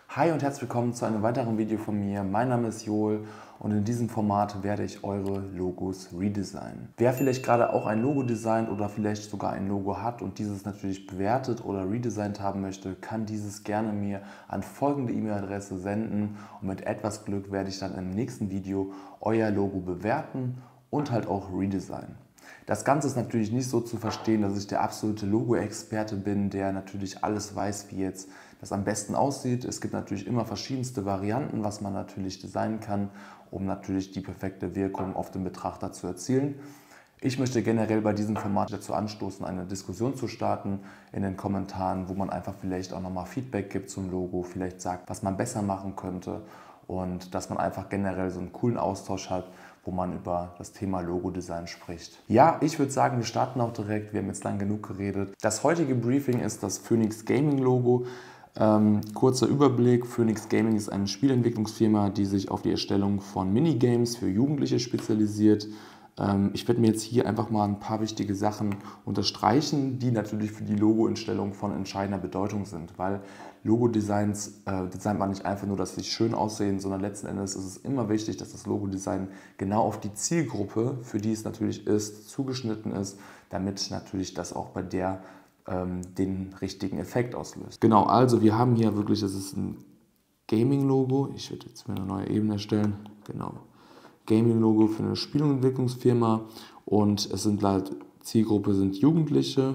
Hi und herzlich willkommen zu einem weiteren Video von mir. Mein Name ist Joel und in diesem Format werde ich eure Logos redesignen. Wer vielleicht gerade auch ein Logo designt oder vielleicht sogar ein Logo hat und dieses natürlich bewertet oder redesigned haben möchte, kann dieses gerne mir an folgende E-Mail-Adresse senden und mit etwas Glück werde ich dann im nächsten Video euer Logo bewerten und halt auch redesignen. Das Ganze ist natürlich nicht so zu verstehen, dass ich der absolute Logo-Experte bin, der natürlich alles weiß, wie jetzt das am besten aussieht. Es gibt natürlich immer verschiedenste Varianten, was man natürlich designen kann, um natürlich die perfekte Wirkung auf den Betrachter zu erzielen. Ich möchte generell bei diesem Format dazu anstoßen, eine Diskussion zu starten in den Kommentaren, wo man einfach vielleicht auch nochmal Feedback gibt zum Logo, vielleicht sagt, was man besser machen könnte und dass man einfach generell so einen coolen Austausch hat, wo man über das Thema Logo-Design spricht. Ja, ich würde sagen, wir starten auch direkt. Wir haben jetzt lang genug geredet. Das heutige Briefing ist das Phoenix Gaming Logo. Kurzer Überblick. Phoenix Gaming ist eine Spielentwicklungsfirma, die sich auf die Erstellung von Minigames für Jugendliche spezialisiert. Ich werde mir jetzt hier einfach mal ein paar wichtige Sachen unterstreichen, die natürlich für die Logo-Entstellung von entscheidender Bedeutung sind, weil Logo-Designs designt man nicht einfach nur, dass sie schön aussehen, sondern letzten Endes ist es immer wichtig, dass das Logo-Design genau auf die Zielgruppe, für die es natürlich ist, zugeschnitten ist, damit natürlich das auch bei der den richtigen Effekt auslöst. Genau, also wir haben hier wirklich, das ist ein Gaming-Logo. Ich werde jetzt mir eine neue Ebene erstellen. Genau. Gaming-Logo für eine Spielentwicklungsfirma und es sind halt, Zielgruppe sind Jugendliche.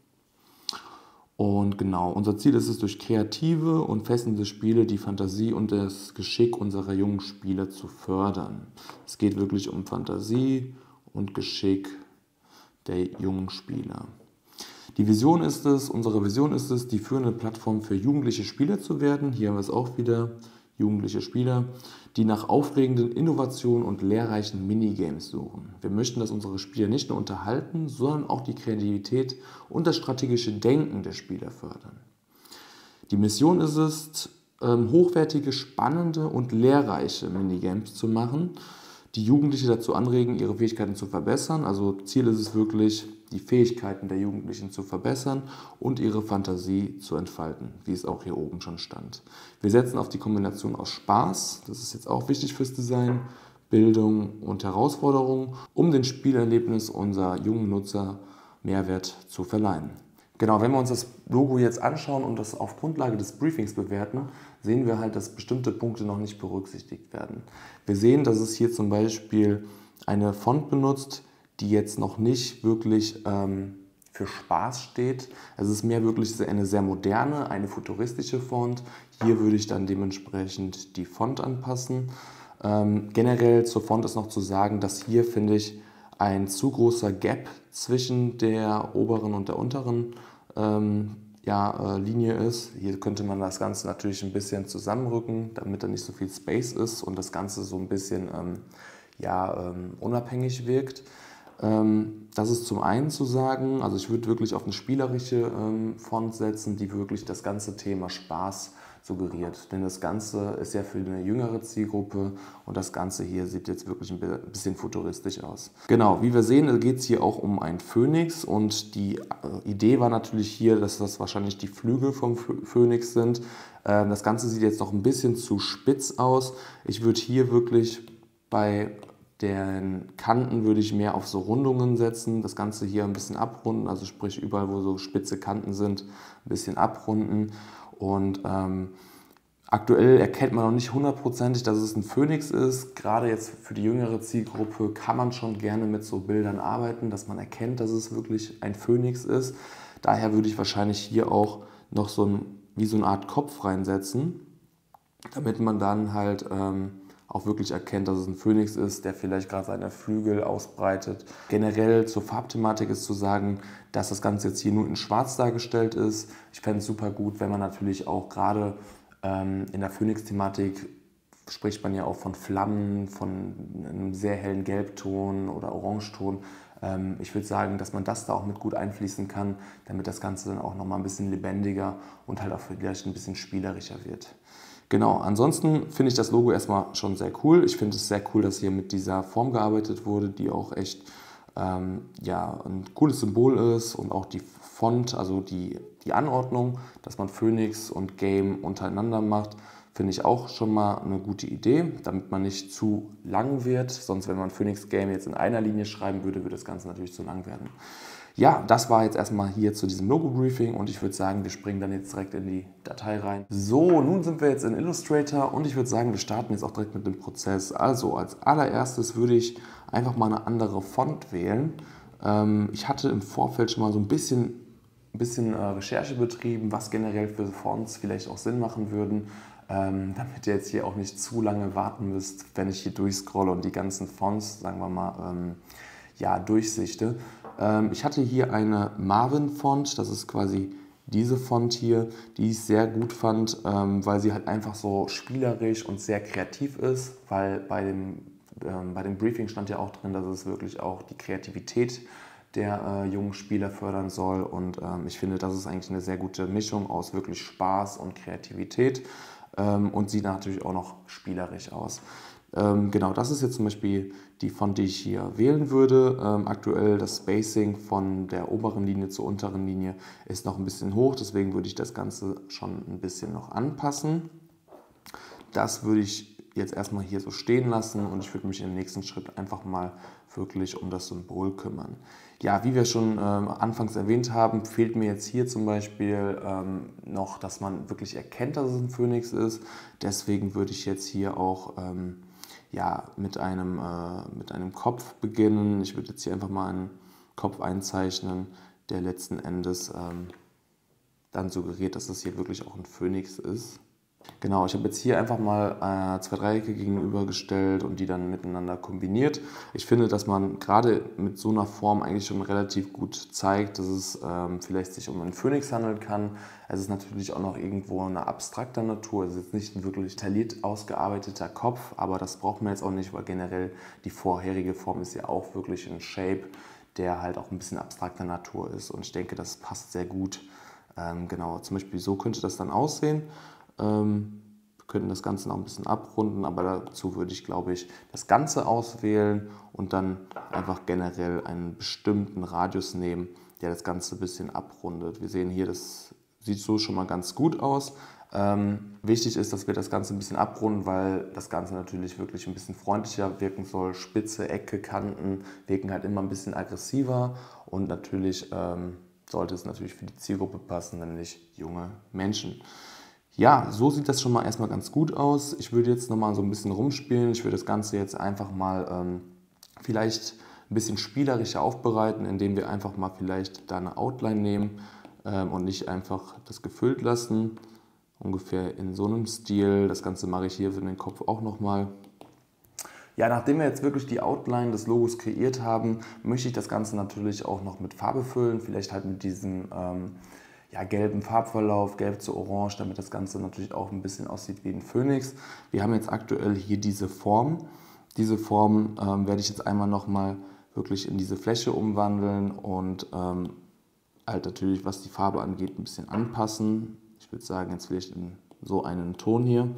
Und genau, unser Ziel ist es, durch kreative und fesselnde Spiele die Fantasie und das Geschick unserer jungen Spieler zu fördern. Es geht wirklich um Fantasie und Geschick der jungen Spieler. Die Vision ist es, unsere Vision ist es, die führende Plattform für jugendliche Spieler zu werden. Hier haben wir es auch wieder, jugendliche Spieler, die nach aufregenden Innovationen und lehrreichen Minigames suchen. Wir möchten, dass unsere Spieler nicht nur unterhalten, sondern auch die Kreativität und das strategische Denken der Spieler fördern. Die Mission ist es, hochwertige, spannende und lehrreiche Minigames zu machen, die Jugendliche dazu anregen, ihre Fähigkeiten zu verbessern. Also Ziel ist es wirklich, die Fähigkeiten der Jugendlichen zu verbessern und ihre Fantasie zu entfalten, wie es auch hier oben schon stand. Wir setzen auf die Kombination aus Spaß, das ist jetzt auch wichtig fürs Design, Bildung und Herausforderung, um dem Spielerlebnis unserer jungen Nutzer Mehrwert zu verleihen. Genau, wenn wir uns das Logo jetzt anschauen und das auf Grundlage des Briefings bewerten, sehen wir halt, dass bestimmte Punkte noch nicht berücksichtigt werden. Wir sehen, dass es hier zum Beispiel eine Font benutzt, die jetzt noch nicht wirklich für Spaß steht. Es ist mehr wirklich eine sehr moderne, eine futuristische Font. Hier würde ich dann dementsprechend die Font anpassen. Generell zur Font ist noch zu sagen, dass hier, finde ich, ein zu großer Gap zwischen der oberen und der unteren Linie ist. Hier könnte man das Ganze natürlich ein bisschen zusammenrücken, damit da nicht so viel Space ist und das Ganze so ein bisschen unabhängig wirkt. Das ist zum einen zu sagen, also ich würde wirklich auf eine spielerische Font setzen, die wirklich das ganze Thema Spaß suggeriert. Denn das Ganze ist ja für eine jüngere Zielgruppe und das Ganze hier sieht jetzt wirklich ein bisschen futuristisch aus. Genau, wie wir sehen, geht es hier auch um einen Phönix und die Idee war natürlich hier, dass das wahrscheinlich die Flügel vom Phönix sind. Das Ganze sieht jetzt noch ein bisschen zu spitz aus. Ich würde hier wirklich bei den Kanten würde ich mehr auf so Rundungen setzen, das Ganze hier ein bisschen abrunden, also sprich überall, wo so spitze Kanten sind, ein bisschen abrunden. Und aktuell erkennt man noch nicht hundertprozentig, dass es ein Phönix ist. Gerade jetzt für die jüngere Zielgruppe kann man schon gerne mit so Bildern arbeiten, dass man erkennt, dass es wirklich ein Phönix ist. Daher würde ich wahrscheinlich hier auch noch wie so eine Art Kopf reinsetzen, damit man dann halt auch wirklich erkennt, dass es ein Phönix ist, der vielleicht gerade seine Flügel ausbreitet. Generell zur Farbthematik ist zu sagen, dass das Ganze jetzt hier nur in Schwarz dargestellt ist. Ich fände es super gut, wenn man natürlich auch gerade in der Phönix-Thematik spricht man ja auch von Flammen, von einem sehr hellen Gelbton oder Orangeton. Ich würde sagen, dass man das da auch mit gut einfließen kann, damit das Ganze dann auch nochmal ein bisschen lebendiger und halt auch vielleicht ein bisschen spielerischer wird. Genau, ansonsten finde ich das Logo erstmal schon sehr cool. Ich finde es sehr cool, dass hier mit dieser Form gearbeitet wurde, die auch echt ein cooles Symbol ist und auch die Font, also die Anordnung, dass man Phoenix und Game untereinander macht, finde ich auch schon mal eine gute Idee, damit man nicht zu lang wird. Sonst, wenn man Phoenix Game jetzt in einer Linie schreiben würde, würde das Ganze natürlich zu lang werden. Ja, das war jetzt erstmal hier zu diesem Logo-Briefing und ich würde sagen, wir springen dann jetzt direkt in die Datei rein. So, nun sind wir jetzt in Illustrator und ich würde sagen, wir starten jetzt auch direkt mit dem Prozess. Also als allererstes würde ich einfach mal eine andere Font wählen. Ich hatte im Vorfeld schon mal so ein bisschen Recherche betrieben, was generell für Fonts vielleicht auch Sinn machen würden, damit ihr jetzt hier auch nicht zu lange warten müsst, wenn ich hier durchscrolle und die ganzen Fonts, sagen wir mal, ja, durchsichte. Ich hatte hier eine Marvin-Font, das ist quasi diese Font hier, die ich sehr gut fand, weil sie halt einfach so spielerisch und sehr kreativ ist, weil bei dem Briefing stand ja auch drin, dass es wirklich auch die Kreativität der jungen Spieler fördern soll und ich finde, das ist eigentlich eine sehr gute Mischung aus wirklich Spaß und Kreativität und sieht natürlich auch noch spielerisch aus. Genau, das ist jetzt zum Beispiel die Font, die ich hier wählen würde. Aktuell das Spacing von der oberen Linie zur unteren Linie ist noch ein bisschen hoch, deswegen würde ich das Ganze schon ein bisschen noch anpassen. Das würde ich jetzt erstmal hier so stehen lassen und ich würde mich im nächsten Schritt einfach mal wirklich um das Symbol kümmern. Ja, wie wir schon anfangs erwähnt haben, fehlt mir jetzt hier zum Beispiel noch, dass man wirklich erkennt, dass es ein Phönix ist. Deswegen würde ich jetzt hier auch ja, mit einem Kopf beginnen. Ich würde jetzt hier einfach mal einen Kopf einzeichnen, der letzten Endes dann suggeriert, dass es hier wirklich auch ein Phönix ist. Genau, ich habe jetzt hier einfach mal zwei Dreiecke gegenübergestellt und die dann miteinander kombiniert. Ich finde, dass man gerade mit so einer Form eigentlich schon relativ gut zeigt, dass es vielleicht sich um einen Phönix handeln kann. Es ist natürlich auch noch irgendwo eine abstrakte Natur. Es ist jetzt nicht ein wirklich detailliert ausgearbeiteter Kopf, aber das braucht man jetzt auch nicht, weil generell die vorherige Form ist ja auch wirklich ein Shape, der halt auch ein bisschen abstrakter Natur ist. Und ich denke, das passt sehr gut. Genau, zum Beispiel so könnte das dann aussehen. Wir könnten das Ganze noch ein bisschen abrunden, aber dazu würde ich, glaube ich, das Ganze auswählen und dann einfach generell einen bestimmten Radius nehmen, der das Ganze ein bisschen abrundet. Wir sehen hier, das sieht so schon mal ganz gut aus. Wichtig ist, dass wir das Ganze ein bisschen abrunden, weil das Ganze natürlich wirklich ein bisschen freundlicher wirken soll. Spitze, Ecke, Kanten wirken halt immer ein bisschen aggressiver und natürlich sollte es natürlich für die Zielgruppe passen, nämlich junge Menschen. Ja, so sieht das schon mal erstmal ganz gut aus. Ich würde jetzt nochmal so ein bisschen rumspielen. Ich würde das Ganze jetzt einfach mal vielleicht ein bisschen spielerischer aufbereiten, indem wir einfach mal vielleicht da eine Outline nehmen und nicht einfach das gefüllt lassen. Ungefähr in so einem Stil. Das Ganze mache ich hier für den Kopf auch nochmal. Ja, nachdem wir jetzt wirklich die Outline des Logos kreiert haben, möchte ich das Ganze natürlich auch noch mit Farbe füllen. Vielleicht halt mit diesem ja, gelben Farbverlauf, gelb zu orange, damit das Ganze natürlich auch ein bisschen aussieht wie ein Phönix. Wir haben jetzt aktuell hier diese Form. Diese Form werde ich jetzt einmal nochmal wirklich in diese Fläche umwandeln und halt natürlich, was die Farbe angeht, ein bisschen anpassen. Ich würde sagen, jetzt vielleicht in so einen Ton hier.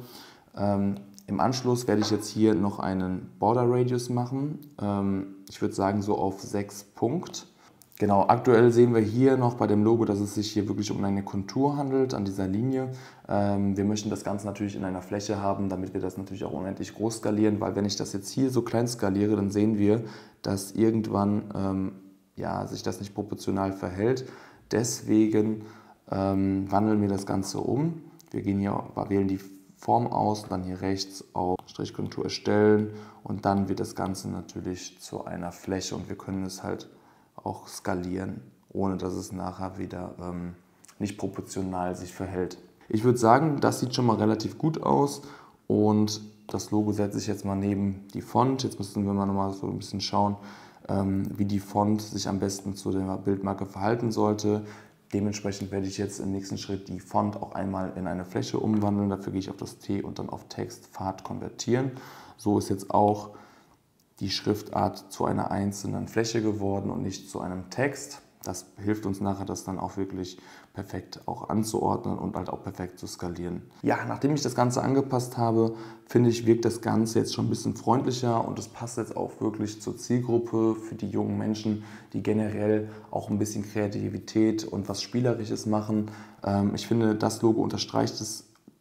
Im Anschluss werde ich jetzt hier noch einen Border Radius machen. Ich würde sagen so auf 6 Punkt. Genau, aktuell sehen wir hier noch bei dem Logo, dass es sich hier wirklich um eine Kontur handelt an dieser Linie. Wir möchten das Ganze natürlich in einer Fläche haben, damit wir das natürlich auch unendlich groß skalieren, weil wenn ich das jetzt hier so klein skaliere, dann sehen wir, dass irgendwann ja, sich das nicht proportional verhält. Deswegen wandeln wir das Ganze um. Wir gehen hier, wählen die Form aus, dann hier rechts auf Strichkontur erstellen und dann wird das Ganze natürlich zu einer Fläche und wir können es halt auch skalieren, ohne dass es nachher wieder nicht proportional sich verhält. Ich würde sagen, das sieht schon mal relativ gut aus und das Logo setze ich jetzt mal neben die Font. Jetzt müssen wir mal nochmal so ein bisschen schauen, wie die Font sich am besten zu der Bildmarke verhalten sollte. Dementsprechend werde ich jetzt im nächsten Schritt die Font auch einmal in eine Fläche umwandeln. Dafür gehe ich auf das T und dann auf Text, Pfad konvertieren. So ist jetzt auch die Schriftart zu einer einzelnen Fläche geworden und nicht zu einem Text. Das hilft uns nachher, das dann auch wirklich perfekt auch anzuordnen und halt auch perfekt zu skalieren. Ja, nachdem ich das Ganze angepasst habe, finde ich, wirkt das Ganze jetzt schon ein bisschen freundlicher und es passt jetzt auch wirklich zur Zielgruppe für die jungen Menschen, die generell auch ein bisschen Kreativität und was Spielerisches machen. Ich finde, das Logo unterstreicht es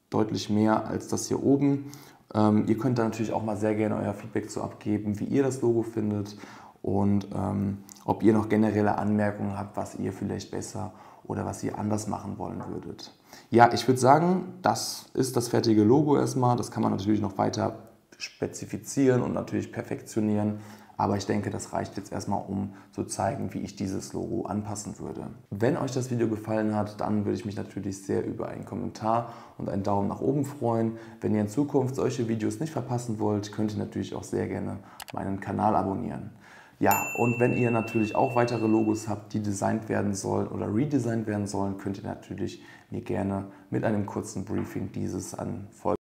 deutlich mehr als das hier oben. Ihr könnt da natürlich auch mal sehr gerne euer Feedback zu abgeben, wie ihr das Logo findet und ob ihr noch generelle Anmerkungen habt, was ihr vielleicht besser oder was ihr anders machen wollen würdet. Ja, ich würde sagen, das ist das fertige Logo erstmal. Das kann man natürlich noch weiter spezifizieren und natürlich perfektionieren. Aber ich denke, das reicht jetzt erstmal, um zu zeigen, wie ich dieses Logo anpassen würde. Wenn euch das Video gefallen hat, dann würde ich mich natürlich sehr über einen Kommentar und einen Daumen nach oben freuen. Wenn ihr in Zukunft solche Videos nicht verpassen wollt, könnt ihr natürlich auch sehr gerne meinen Kanal abonnieren. Ja, und wenn ihr natürlich auch weitere Logos habt, die designt werden sollen oder redesigned werden sollen, könnt ihr natürlich mir gerne mit einem kurzen Briefing dieses an